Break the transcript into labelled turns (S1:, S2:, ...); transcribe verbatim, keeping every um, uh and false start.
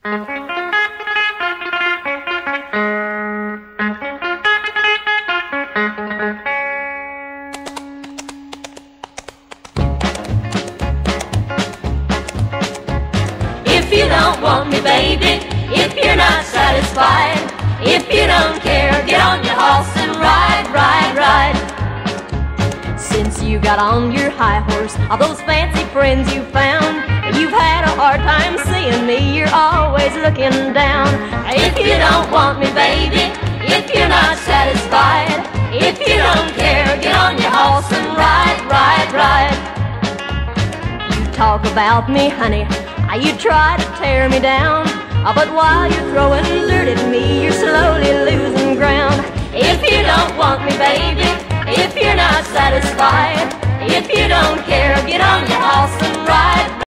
S1: If you don't want me, baby, if you're not satisfied, if you don't care, get on your horse and ride, ride, ride. Since you got on your high horse, all those fancy friends you found, you've had a hard time seeing me, you're always looking down. If you don't want me, baby, if you're not satisfied, if you don't care, get on your horse and ride, ride, ride. You talk about me, honey, you try to tear me down, but while you're throwing dirt at me, you're slowly losing ground. If you don't want me, baby, if you're not satisfied, if you don't care, get on your horse and ride.